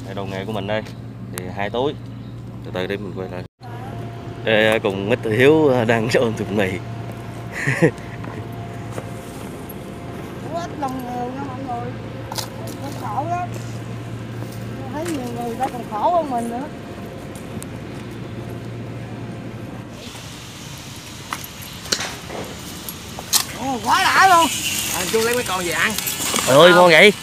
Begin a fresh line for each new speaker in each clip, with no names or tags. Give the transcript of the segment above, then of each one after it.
Đồ nghề của mình đây thì 2 túi. Từ từ đi mình quay lại. Đây, cùng Mr. Hiếu đang ôm thùng mì.
Ít lòng nhiều nha mọi người, cũng khổ lắm. Thấy nhiều người ta còn khổ hơn mình nữa. Ồ, quá đã luôn.
Chú lấy mấy con về ăn.
Trời ơi ngon vậy.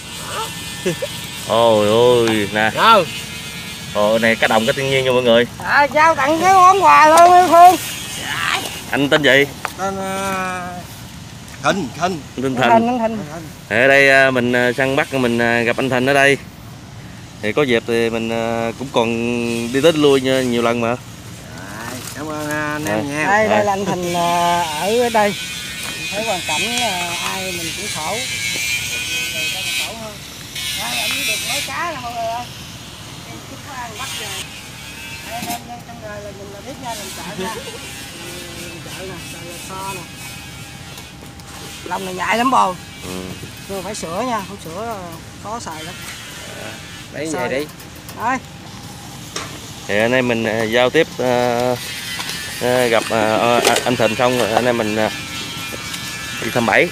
Ôi ôi nè. Ồ này cá đồng cá thiên nhiên nha mọi người.
Trao tặng cái món quà luôn em Phương.
Anh tên gì?
Tên Thịnh.
Tên Thành. Ở đây mình săn bắt mình gặp anh Thành ở đây. Thì có dịp thì mình cũng còn đi tới lui nhiều lần mà.
Cảm ơn anh em nha.
Đây là anh Thành ở đây. Thấy hoàn cảnh ai mình cũng khổ. Khổ hơn. Đây anh được mấy cá nè mọi người ơi. Em chút có ăn bắt rồi. Đây trong đời là mình là biết nha, làm chợ nha. Chợ nè, chợ là kho nè. Lòng này nhạy lắm bồ. Nhưng phải sửa nha, không sửa khó xài lắm.
Lấy về đi.
Đây.
Thì anh em mình giao tiếp gặp anh Thịnh xong rồi anh em mình đi thăm bẫy.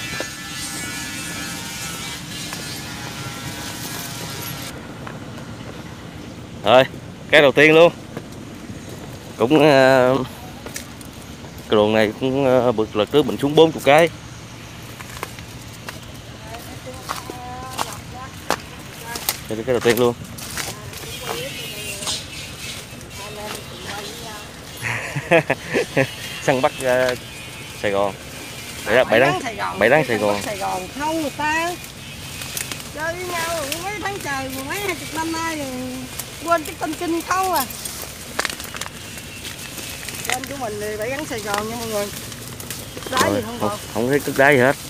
Rồi, cái đầu tiên luôn. Cũng cái luồng này cũng bực lần trước mình xuống 40 cái. Đây là cái đầu tiên luôn. Săn bắt Sài Gòn. Bẫy đắng Sài Gòn.
Sài Gòn không, người ta chơi với nhau mấy tháng trời mà mấy 20 năm nay rồi quên cái tên kinh không à. Kênh của mình thì bẫy đắng Sài Gòn nha mọi người. Đá gì
không thấy cất đá gì hết.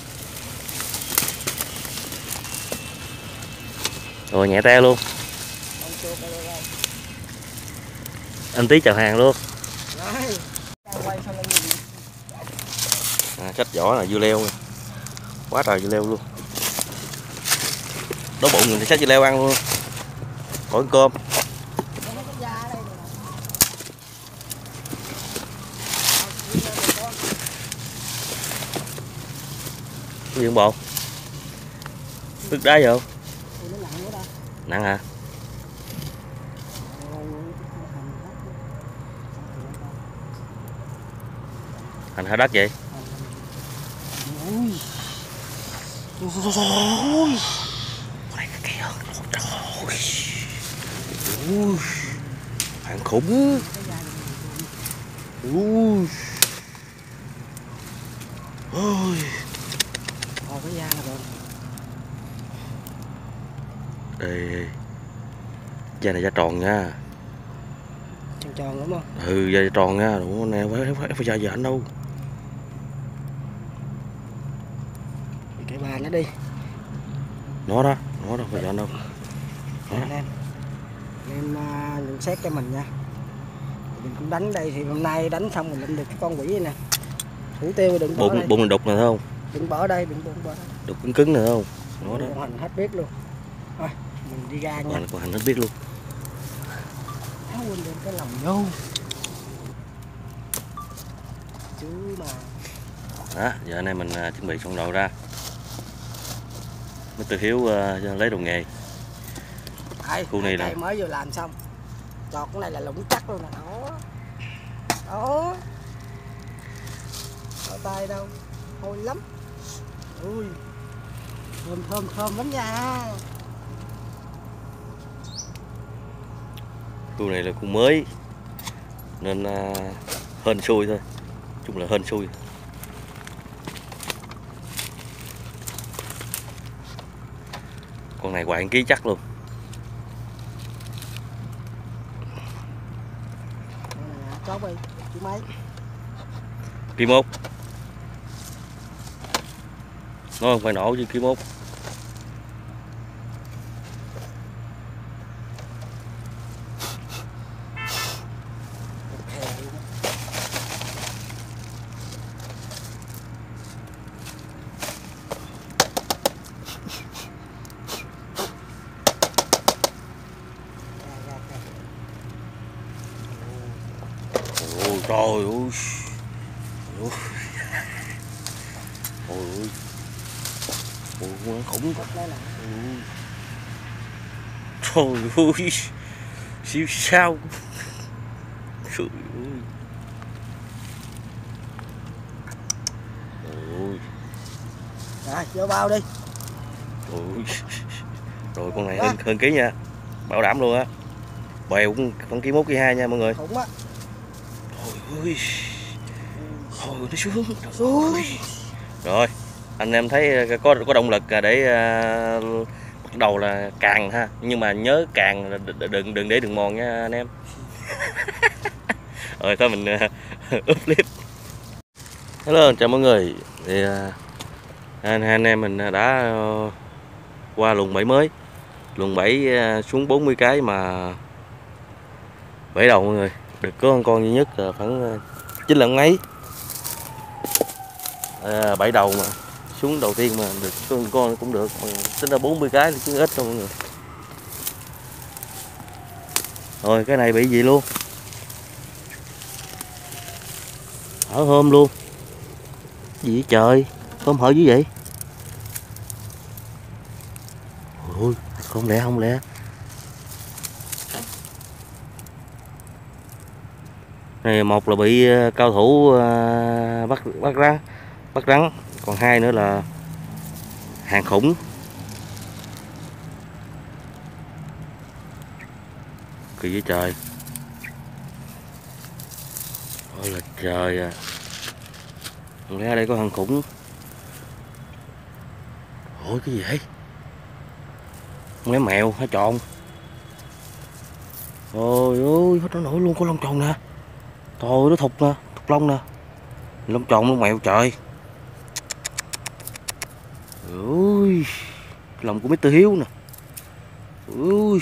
Rồi nhẹ te luôn. Anh Tí chào hàng luôn. Sách vỏ là dưa leo. Quá trời dưa leo luôn. Đói bụng mình thì xách dưa leo ăn luôn. Khỏi cơm. Cái gì không bộ? Nước đá gì không? Nặng hả? Thành hả đất vậy? Ui. Đây cái cây hơn. Trời. Ui. Hàng khủng. Ui. Ôi.
Cái da rồi.
Đây. Da này da tròn nha.
Tròn đúng không?
Ừ, da tròn nha, đúng nè, phải da ảnh đâu.
Cái bà nó đi.
Nó đó, phải da đâu.
Em nhận xét cho mình nha. Mình cũng đánh đây thì hôm nay đánh xong mình lên được cái con quỷ này nè. Thủ tiêu đừng bỏ đây.
Bụng mình đục nè thấy không?
Đừng bỏ đây, đừng bỏ đây.
Đục cứng nè không? Nó đó.
Hành hết biết luôn. Thôi, mình đi ra nha.
Còn hành hết biết luôn.
Quên đến cái lòng vô. Chứ mà.
Đó, giờ anh em mình chuẩn bị xong đồ ra. Mr. Hiếu lấy đồ nghề. Khu này là
mới vừa làm xong. Chọt cái này là lũng chắc luôn nè. Đó. Ở tay đâu. Hôi lắm. Ui. Thơm lắm nha.
Khu này là khu mới nên hên xui thôi, chung là hên xui. Con này quạng ký chắc luôn.
Chốt đi, chú mấy?
Ký 1. Nó không phải nổ chứ ký 1. Trời ơi. Ôi. Ôi ơi. Ôi, khủng. Trời ơi. Siêu sao. Trời ơi. Ôi.
Rồi, vô bao đi.
Ôi. Rồi con này hơn ký nha. Bảo đảm luôn á. Bèo cũng khoảng ký 1 ký 2 nha mọi người.
Khủng á.
Trời ơi. Thôi nó xuống. Rồi, anh em thấy có động lực để bắt đầu là càng ha, nhưng mà nhớ càng là đừng để đường mòn nha anh em. Rồi thôi mình úp clip. Hello, chào mọi người. Thì anh em mình đã qua luồng bẫy mới, luồng bẫy xuống 40 cái mà bẫy đầu mọi người, được có con duy nhất là khoảng 9 lần mấy. Bẫy đầu mà xuống đầu tiên mà được con cũng được, mà tính ra 40 cái thì chứ ít đâu mọi người. Rồi cái này bị gì luôn, hở hôm luôn, gì vậy trời, hôm hở dữ vậy. Ôi không lẽ này, một là bị cao thủ bắt rắn, còn hai nữa là hàng khủng. Kỳ với trời. Ôi là trời à. Không lẽ ở đây có hàng khủng. Ôi cái gì vậy? Không lẽ mèo hả tròn? Ôi ơi, nó nổi luôn, có lông tròn nè. Trời ơi, nó thục nè, thục lông nè. Lông tròn lông mèo trời. Ôi, lòng của Mr. Hiếu nè. Ui,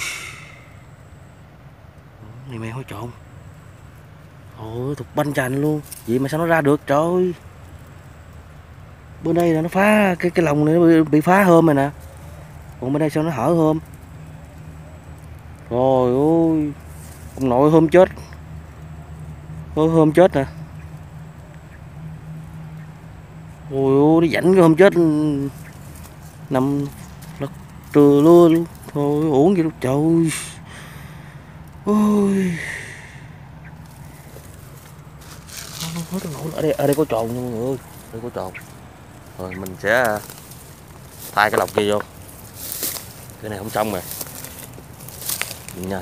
này mèo hả tròn. Ôi thục banh chành luôn. Vậy mà sao nó ra được trời. Bên đây là nó phá cái lồng này, nó bị phá hôm rồi nè. Còn bên đây sao nó hở hôm. Trời ơi, ông nội hôm chết. Hôm chết nè. Ôi ôi, nó rảnh cái hôm chết nằm lật trừ luôn. Thôi uổng gì đâu trời. Ôi. Ở đây có trồn nha mọi người ơi. Đây có trồn. Rồi mình sẽ thay cái lọc kia vô. Cái này không xong rồi. Nha.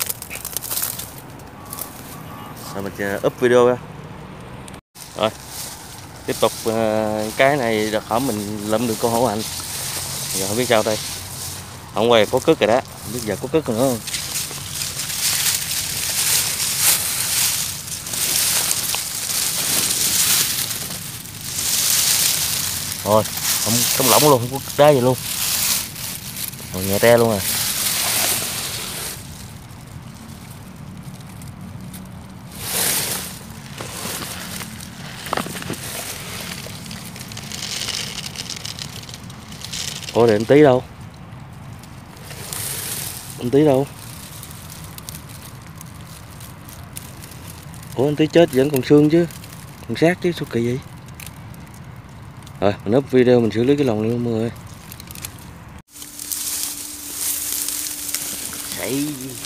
Rồi mình sẽ up video ra. Rồi tiếp tục cái này đợt hổm mình lượm được con hổ hành. Giờ không biết sao đây. Không quay có cất rồi đó. Không biết giờ có cất nữa không. Rồi không trống lỏng luôn, không có đá gì luôn. Rồi nhẹ te luôn à. Ủa để anh Tí đâu? Anh Tí đâu? Ủa anh Tí chết vẫn còn xương chứ, còn xác chứ, sao kỳ vậy? Rồi mình up video mình xử lý cái lồng luôn mọi người. Đấy.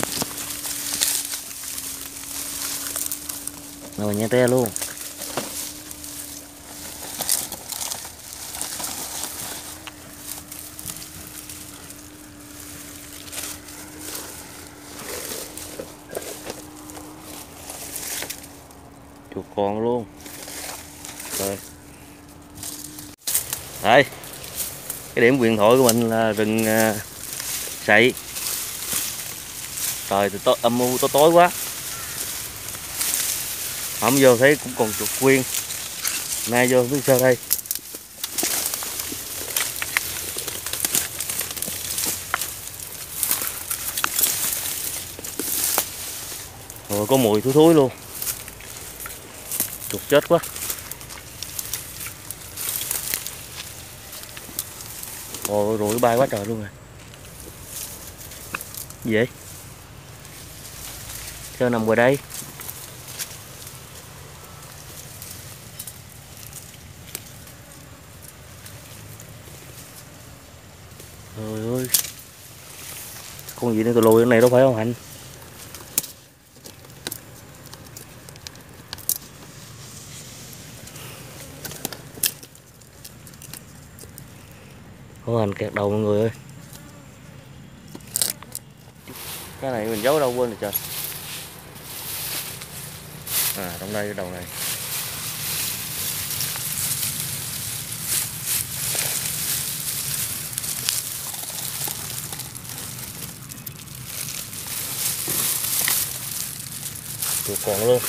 Rồi nhẹ te luôn. Chuột con luôn. Rồi. Đây. Cái điểm huyền thoại của mình là rừng sậy. Trời thì âm u tối quá. Không vô thấy cũng còn chuột quyên. Nay vô biết sao đây. Rồi có mùi thối luôn. Chuột chết quá. Ồ rồi bay quá trời luôn rồi. Gì vậy? Sao nằm ngoài đây? con gì nữa tôi lùi cái này đâu phải không Hạnh? Không Hạnh kẹt đầu mọi người ơi. Cái này mình giấu đâu quên rồi trời. À trong đây cái đầu này. Chuột còn luôn.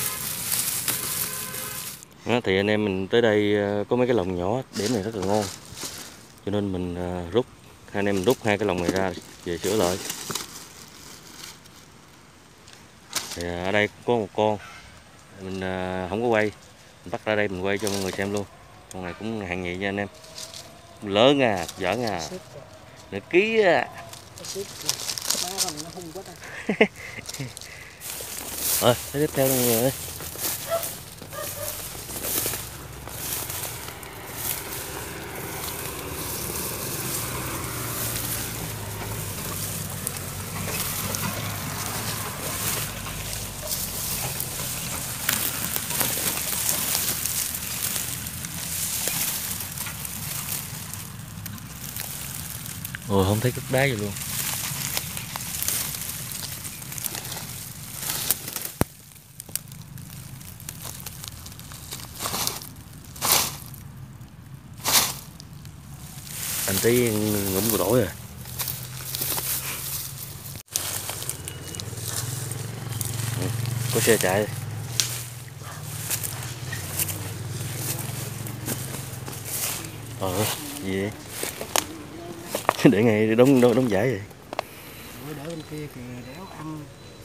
Đó, thì anh em mình tới đây có mấy cái lồng nhỏ, điểm này rất là ngon. Cho nên mình rút, hai anh em mình rút hai cái lồng này ra về sửa lại. Thì ở đây có một con mình không có quay, mình bắt ra đây mình quay cho mọi người xem luôn. Con này cũng hạng nhì nha anh em, lớn à, giỡn à, nửa ký à. Rồi tiếp theo mọi người ơi. Ôi không thấy cục đá gì luôn. Anh tí ngủm cua tỏi rồi. Có xe chạy. Gì vậy? Để ngay đóng giải vậy.
Để bên kia kìa, đéo ăn.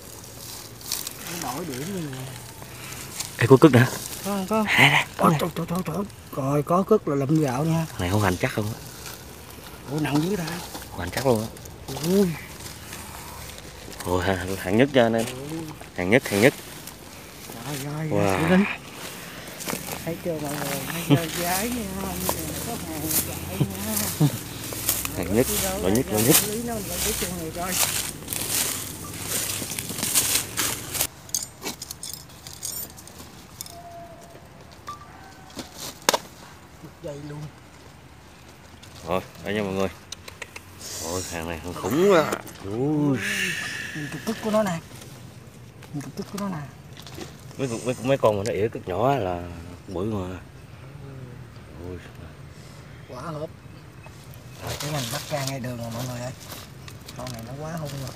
Nó đổi điểm như nè.
Ê, có cức nè.
Có. Trời. Rồi có cức là lụm gạo nha.
Này không hành chắc không á?
Ủa nặng dữ ta.
Hành chắc luôn á.
Ui.
Ôi hạng nhất cho anh em. Hạng nhất.
Rồi,
Wow.
thấy chưa mọi người, thấy chưa gái nha, có hàng chạy nha.
Hạng nhất, loại nhất.
Lý nó mình cái chung này coi. Dây luôn.
Rồi, đây nha mọi người. Ôi hàng này hàng khủng quá. Ui.
Nhìn cục tức của nó nè.
Mấy con mà nó ỉa cất nhỏ là bự mà. Ui.
Quả hộp. Cái mình bắt ra ngay đường rồi mọi người ơi. Con này nó quá hung rồi.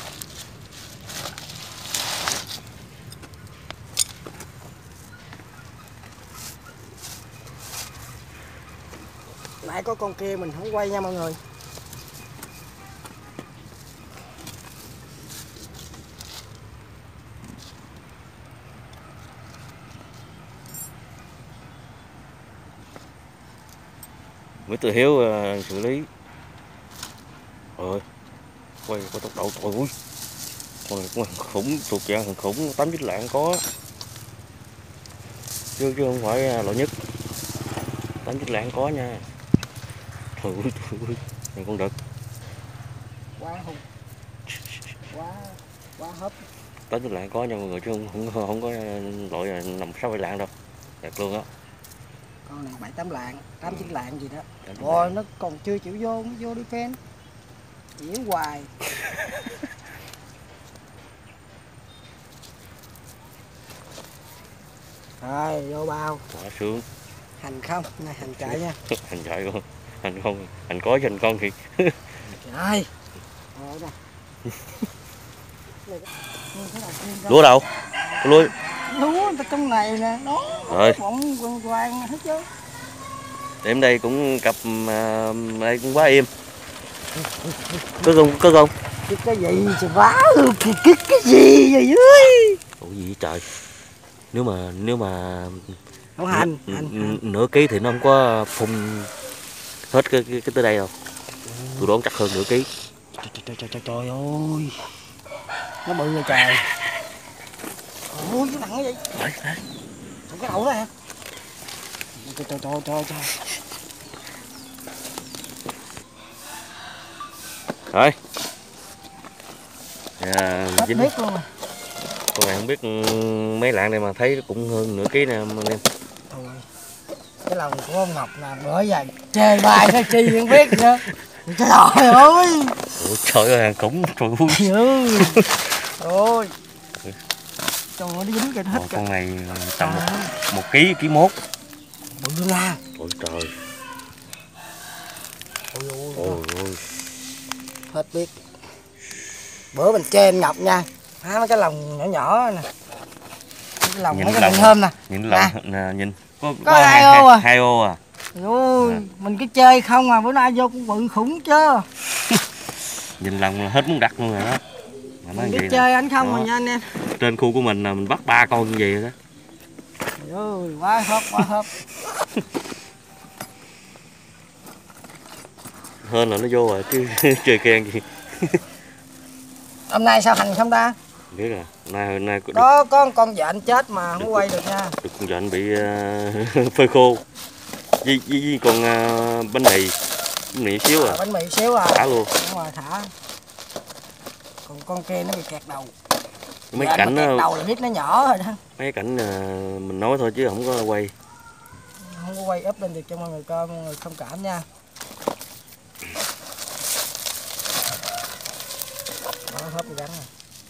Nãy có con kia mình không quay nha mọi người.
Mới từ Hiếu xử lý. Rồi quay có tốc độ trời ơi. Con này cũng hàng khủng, thuộc dạng hàng khủng, 8-9 lạng có. Chứ không phải loại nhất. 8-9 lạng có nha. Trời ơi. Này con đực.
Quá hung. Quá hấp.
8-9 lạng có nha mọi người, chứ không có loại 5-6 lạng đâu. Đẹp luôn á.
Con này 7-8 lạng, 8-9 lạng gì đó. Rồi nó còn chưa chịu vô, nó vô đi phen. Diễn hoài. Rồi vô bao.
Quá sướng.
Hành không, này hành chạy nha.
Hành chạy luôn. Hành không, hành có cho hành con thì.
Trời. Rồi nè.
Lúa đâu? Lúa.
Lúa trong này nè, nó
Rồi.
bọng quằn hết chứ.
Đến đây cũng cặp đây cũng quá im. Có không?
Cái gì trời vá luôn, cái gì vậy dưới?
Ủa gì vậy trời? Nếu mà
Không hành.
nửa ký thì nó không có phun hết cái tới đây đâu. Tôi đoán chắc hơn nửa ký.
Trời ơi. Nó bự rồi trời. Ôi cái nặng cái gì? Cái đầu đó hả? Trời.
Rồi.
Hết
dính.
biết luôn rồi.
Các bạn không biết mấy lạng này mà thấy cũng hơn nửa ký nè anh em.
Thôi, cái lòng của ông Ngọc nè, bữa giờ chê bài nó chi không biết nữa. Trời ơi.
Ủa, trời ơi hàng khủng. Trời ơi.
Ôi. Trời ơi, nó dính kìa, nó hết kìa.
Con này tầm 1 ký, ký mốt.
Bự ra.
Ôi trời.
Ôi. Hết biết. Bữa mình chê anh Ngọc nha. Há mấy cái lòng nhỏ nhỏ nè. Cái lòng
Nhìn
mấy cái
lòng
lòng thơm nè.
Nhìn lòng nè, nhìn
có 2 ô à.
2 ô à.
Ôi, mình cứ chơi không à, bữa nay vô cũng bự khủng chứ.
Nhìn lòng là hết muốn đặt luôn rồi đó. Mà
Mình cứ chơi anh không mà nha anh em.
Trên khu của mình là mình bắt 3 con như vậy rồi đó.
Ôi, quá hấp, quá hấp.
Hên là nó vô rồi chứ chơi kèn gì.
Hôm nay sao hành không ta?
Biết rồi, hôm nay
có con vện chết mà không quay được nha.
Được con vện bị phơi khô. Với con bánh mì xíu à.
Bánh mì xíu à.
Thả luôn.
Đúng rồi, thả. Còn con kia nó bị kẹt đầu.
Mấy
Vện
cảnh
kẹt đầu là biết nó nhỏ rồi đó.
Mấy cảnh mình nói thôi chứ không có quay.
Không có quay up lên được cho mọi người coi, mọi người thông cảm nha. Đó, hấp gắn rồi.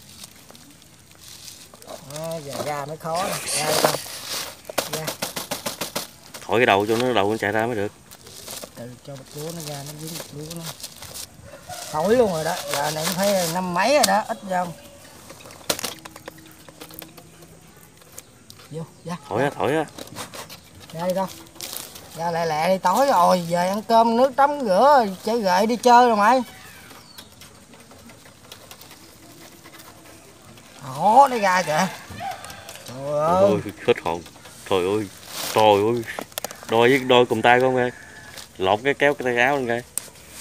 Đó, giờ ra mới khó nè. Ra đi con. Ra.
Thổi cái đầu cho nó chạy ra mới được.
Từ cho bạch lúa nó ra, nó dính bạch lúa nó. Thổi luôn rồi đó, giờ này cũng phải 5 mấy rồi đó, ít ra không. Vô, ra.
Thổi á.
Ra đi con. Ra lẹ lẹ đi, tối rồi, về ăn cơm nước tắm rửa, chơi gậy đi chơi rồi mày. Đó, nó ra kìa. Trời ơi.
Ôi, hết hồn. Trời ơi. Đôi cùng tay con ơi. Lột cái kéo cái tay áo lên coi.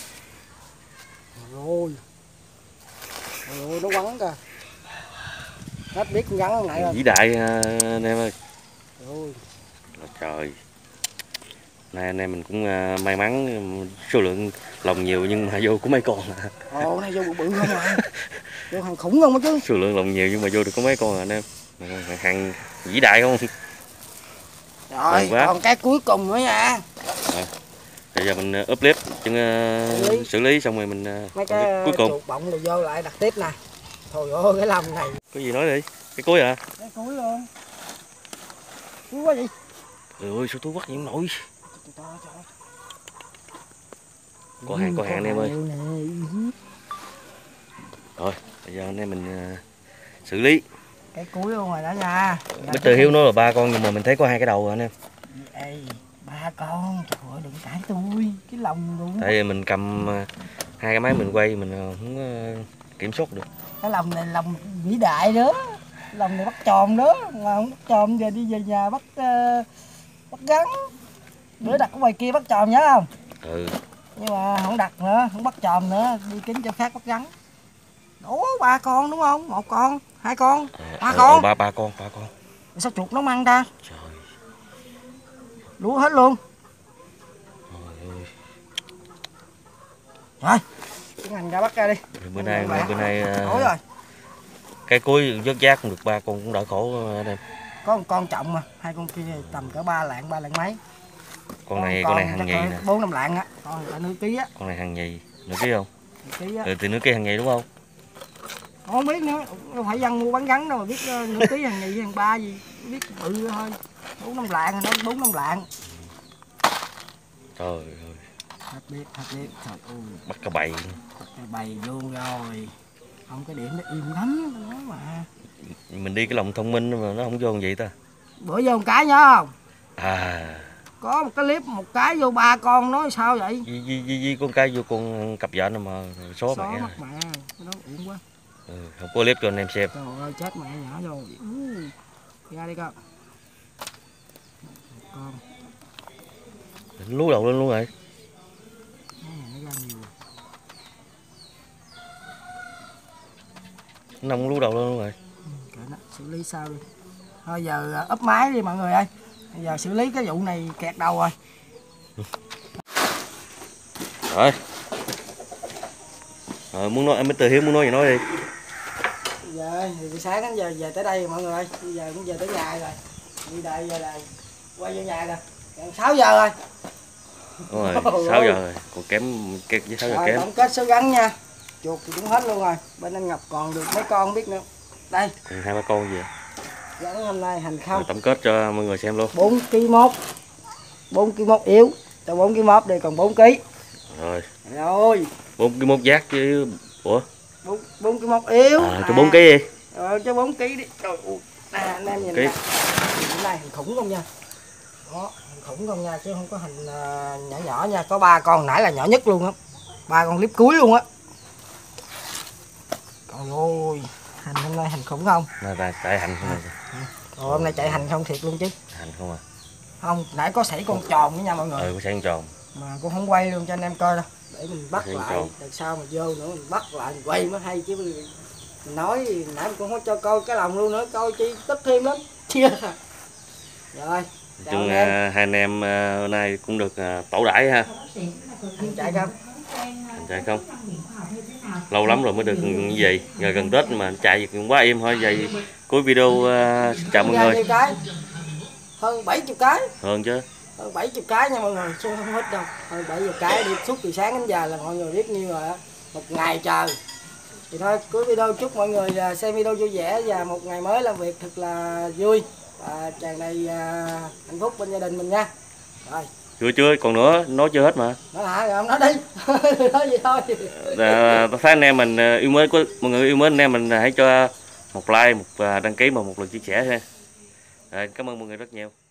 Ôi. Ôi, nó quắn kìa. Hết biết con gắn lại rồi.
Vĩ đại anh em ơi.
Ôi.
Trời. Nay anh em mình cũng may mắn số lượng lòng nhiều nhưng mà vô cũng mấy con à.
Ồ, nay vô bự bự không à. Vô hàng khủng không á chứ.
Số lượng lòng nhiều nhưng mà vô được có mấy con à anh em. Hàng vĩ đại không?
Rồi, còn cái cuối cùng nữa nha.
Bây giờ mình ướp clip chứ xử lý xong rồi mình
mấy cái
cuối cùng
chuột bọng rồi vô lại đặt tiếp nè. Thôi ơi, cái lòng này.
Cái gì nói đi? Cái cuối à?
Cái cuối luôn. Cuối quá vậy?
Trời ơi, sao tôi bắt những nổi. Có hàng anh em ơi. Rồi, bây giờ anh em mình xử lý.
Cái cuối luôn rồi đó nha.
Mr. Hiếu nói là 3 con nhưng mà mình thấy có 2 cái đầu rồi anh em.
Ê, 3 con, trời ơi đừng cãi tôi, cái lòng luôn.
Tại vì mình cầm 2 cái máy mình quay mình không kiểm soát được.
Cái lòng này lòng vĩ đại đó. Lòng này bắt tròn đó, mà không bắt tròn giờ đi về nhà bắt gắn. Bữa đặt ở ngoài kia bắt tròn nhớ không?
Ừ.
Nhưng mà không đặt nữa, không bắt tròn nữa, đi kiếm cho khác bắt gắn. Ủa 3 con đúng không? 1 con, 2 con, 3 con.
3 con.
Sao chuột nó ăn ta?
Trời.
Lúa hết luôn. Rồi, tiến hành ra bắt ra đi.
Bữa nay
Ối rồi.
Cái cuối vớt giác cũng được 3 con cũng đỡ khổ anh em.
Có một con trọng mà, 2 con kia tầm cỡ 3 lạng mấy.
Con này hàng nhì nè.
4-5 lạng á, con này nửa ký á.
Con này hàng nhì, nửa ký không?
Nửa ký á.
Ừ, thì nửa ký hàng nhì đúng không?
Không biết nữa, đâu phải dân mua bán gắn đâu mà biết nửa ký hàng nhì hàng 3 gì, biết bự thôi. 4-5 lạng, nó 4-5 lạng.
Trời ơi.
Thật biết. Trời ơi.
Bắt cả bầy.
Bắt cả bầy luôn rồi. Không, cái điểm nó im lắm nó mà.
Mình đi cái lòng thông minh mà nó không vô vậy ta.
Bữa vô một cái nhớ không?
À.
Có một cái clip một cái vô 3 con nói sao vậy?
Với con cái vô con cặp vợ nó mà số mẹ.
Mất mẹ, cái đó uổng quá.
Ừ, không có clip cho anh em xem.
Trời ơi chết mẹ nhỏ rồi. Ra đi con. Con.
Lú đầu lên luôn rồi.
Nó ra nhiều.
Nó không lú đầu lên luôn rồi.
Xử lý sao đi. Thôi giờ úp máy đi mọi người ơi. Bây giờ xử lý cái vụ này kẹt đầu rồi.
Rồi. Rồi muốn nói Mr. Hiếu muốn nói gì nói đi.
Rồi thì sáng đến giờ về tới đây rồi mọi người ơi, bây giờ cũng về tới nhà rồi, đi đây giờ là quay vô nhà rồi, gần 6 giờ rồi.
Đúng rồi, 6 giờ rồi, còn kém với 6 giờ
Rồi
kém.
tổng kết số gắn nha, chuột thì cũng hết luôn rồi, bên anh Ngọc còn được mấy con không biết nữa. Đây,
Còn 2-3 con gì vậy?
gắn hôm nay hành
Rồi
không.
tổng kết cho mọi người xem luôn.
4 kg 1, 4 kg 1 yếu, cho 4 kg 1 đây còn 4 kg.
Rồi,
Rồi,
4 cái mốt giác chứ. Ủa?
4 kg 1 yếu.
Cho 4 kg đi.
Rồi cho 4 kg đi. Trời ơi, nè anh em nhìn
Ký.
nè. Cái này hình khủng không nha. Đó, hình khủng không nha chứ không có hình nhỏ nhỏ nha, có 3 con nãy là nhỏ nhất luôn á. 3 con clip cuối luôn á. Trời ơi, hành hôm nay hành khủng không?
Là chạy hành không à?
Rồi hôm nay chạy hành không thiệt luôn chứ.
Hành không à?
Không, nãy có xảy con tròn nữa nha mọi người.
Có sáng tròn.
Mà cũng không quay luôn cho anh em coi đâu. Để mình bắt
Sáng
lại,
tròn.
đợt sau mà vô nữa mình bắt lại mình quay mới hay chứ. Mình nói nãy mình cũng không cho coi cái lòng luôn nữa, coi chi tức thêm lắm. Chia. Rồi.
Chung hai anh em hôm nay cũng được tẩu đãi ha.
Anh chạy không?
Anh chạy không? Lâu lắm rồi mới được như vậy. Giờ gần Tết mà anh chạy cũng quá im thôi. Vậy cuối video xin chào mọi người.
Nhiêu cái? Hơn 70 cái.
Hơn chứ.
Hơn 70 cái nha mọi người, chứ không hết đâu. Hơn 70 cái đi suốt từ sáng đến giờ là mọi người biết nhiêu rồi á. Một ngày trời. Thì thôi cuối video chúc mọi người xem video vui vẻ và một ngày mới làm việc thật là vui và tràn đầy hạnh phúc bên gia đình mình nha. Rồi.
Chưa còn nữa, nói chưa hết mà.
Nói hả? Rồi ông nói đi. Nói gì thôi.
Tôi thấy anh em mình yêu mến, mọi người yêu mến anh em mình hãy cho một like, một đăng ký và một lượt chia sẻ ha. Cảm ơn mọi người rất nhiều.